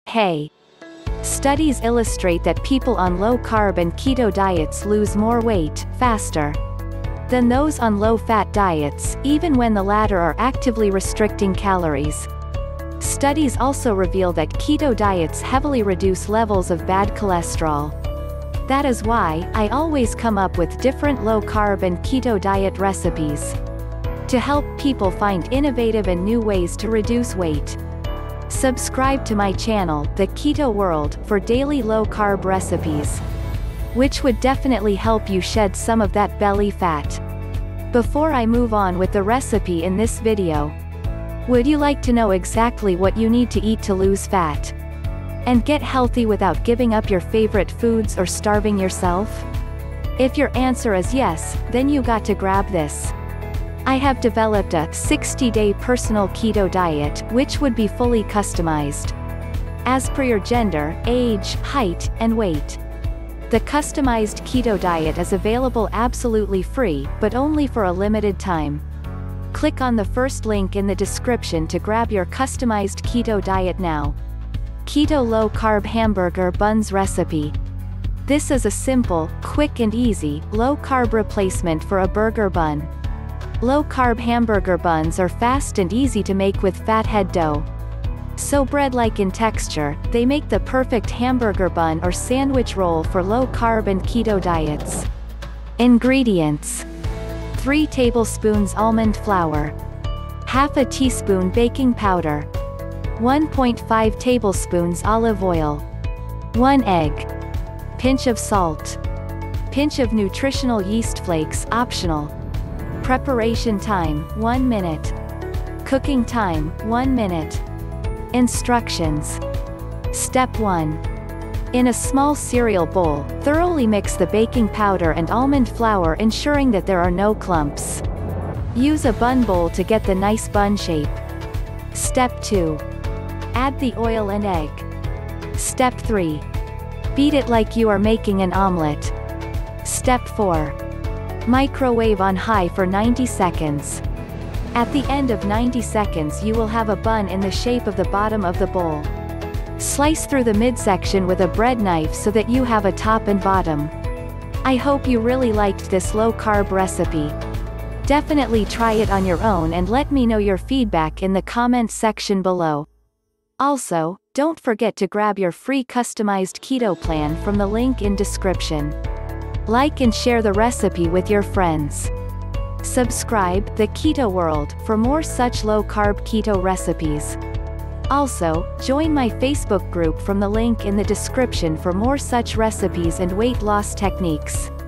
Hey! Studies illustrate that people on low-carb and keto diets lose more weight, faster, than those on low-fat diets, even when the latter are actively restricting calories. Studies also reveal that keto diets heavily reduce levels of bad cholesterol. That is why I always come up with different low-carb and keto diet recipes to help people find innovative and new ways to reduce weight. Subscribe to my channel, The Keto World, for daily low-carb recipes, which would definitely help you shed some of that belly fat. Before I move on with the recipe in this video, would you like to know exactly what you need to eat to lose fat and get healthy without giving up your favorite foods or starving yourself? If your answer is yes, then you got to grab this. I have developed a 60-day personal keto diet, which would be fully customized as per your gender, age, height, and weight. The customized keto diet is available absolutely free, but only for a limited time. Click on the first link in the description to grab your customized keto diet now. Keto low-carb hamburger buns recipe. This is a simple, quick and easy, low-carb replacement for a burger bun. Low-carb hamburger buns are fast and easy to make with fathead dough. So bread-like in texture, they make the perfect hamburger bun or sandwich roll for low-carb and keto diets. Ingredients: 3 tablespoons almond flour, half a teaspoon baking powder, 1.5 tablespoons olive oil, 1 egg, pinch of salt, pinch of nutritional yeast flakes optional. Preparation time, 1 minute. Cooking time, 1 minute. Instructions. Step 1. In a small cereal bowl, thoroughly mix the baking powder and almond flour, ensuring that there are no clumps. Use a bun bowl to get the nice bun shape. Step 2. Add the oil and egg. Step 3. Beat it like you are making an omelette. Step 4. Microwave on high for 90 seconds. At the end of 90 seconds you will have a bun in the shape of the bottom of the bowl. Slice through the midsection with a bread knife so that you have a top and bottom. I hope you really liked this low-carb recipe. Definitely try it on your own and let me know your feedback in the comment section below. Also, don't forget to grab your free customized keto plan from the link in description. Like and share the recipe with your friends. Subscribe, The Keto World, for more such low-carb keto recipes. Also, join my Facebook group from the link in the description for more such recipes and weight loss techniques.